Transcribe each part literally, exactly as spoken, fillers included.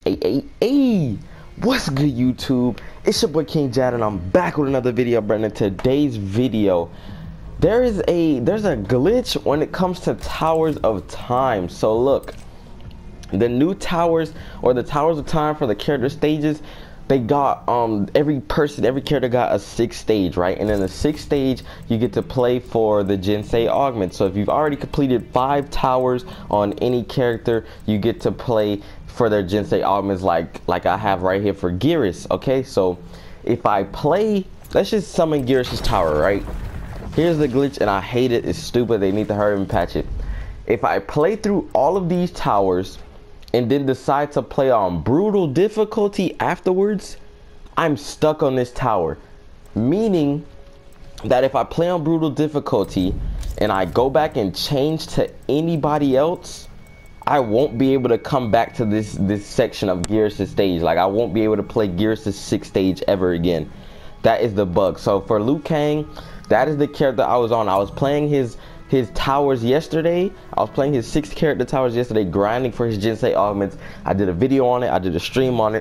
Hey, hey, hey, what's good, YouTube? It's your boy King Jad, and I'm back with another video, bro. In today's video, there is a there's a glitch when it comes to Towers of Time. So look, the new towers, or the Towers of Time for the character stages, they got um every person, every character got a sixth stage, right? And in the sixth stage, you get to play for the Jinsei augment. So if you've already completed five towers on any character, you get to play for their Jinsei augments, like like I have right here for Geras. Okay, so if I play, let's just summon Geras' tower, right? Here's the glitch, and I hate it. It's stupid. They need to hurry and patch it. If I play through all of these towers and then decide to play on brutal difficulty afterwards, I'm stuck on this tower. Meaning that if I play on brutal difficulty and I go back and change to anybody else, I won't be able to come back to this this section of Geras' stage. Like, I won't be able to play Geras' sixth stage ever again. That is the bug. So for Liu Kang, that is the character I was on. I was playing his his towers yesterday. I was playing his six character towers yesterday, grinding for his Jinsei augments. I did a video on it. I did a stream on it.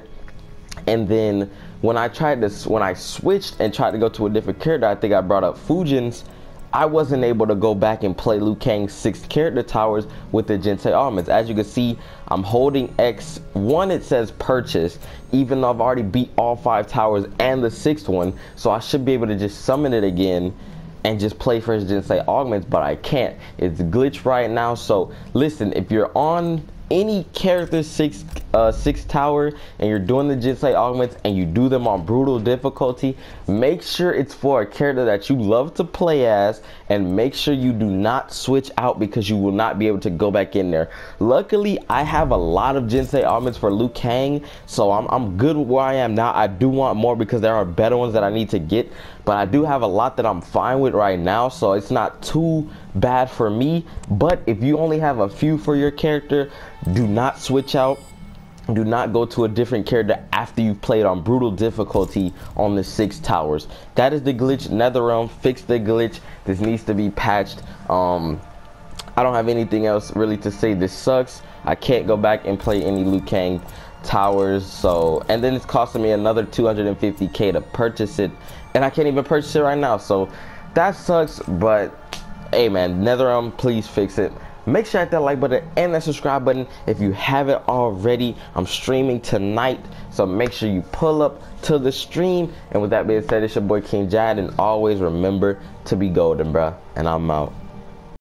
And then when I tried to, when I switched and tried to go to a different character, I think I brought up Fujin's, I wasn't able to go back and play Liu Kang's six character towers with the Jinsei augments. As you can see, I'm holding X one. It says purchase, even though I've already beat all five towers and the sixth one. So I should be able to just summon it again and just play for his Jinsei augments, but I can't. It's glitched right now. So listen, if you're on any character six uh six tower and you're doing the Jinsei augments and you do them on brutal difficulty, make sure it's for a character that you love to play as, and make sure you do not switch out, because you will not be able to go back in there. Luckily, I have a lot of Jinsei augments for Liu Kang, so I'm, I'm good with where I am now. I do want more because there are better ones that I need to get, but I do have a lot that I'm fine with right now, so it's not too bad for me. But if you only have a few for your character, do not switch out. Do not go to a different character after you've played on brutal difficulty on the six towers. That is the glitch. NetherRealm fixed the glitch. This needs to be patched. um I don't have anything else really to say. This sucks. I can't go back and play any Liu Kang towers. So, and then it's costing me another two hundred fifty K to purchase it, and I can't even purchase it right now. So that sucks. But hey man, NetherRealm, please fix it. Make sure you hit that like button and that subscribe button if you haven't already. I'm streaming tonight, so make sure you pull up to the stream. And with that being said, it's your boy King Jad, and always remember to be golden, bruh. And I'm out.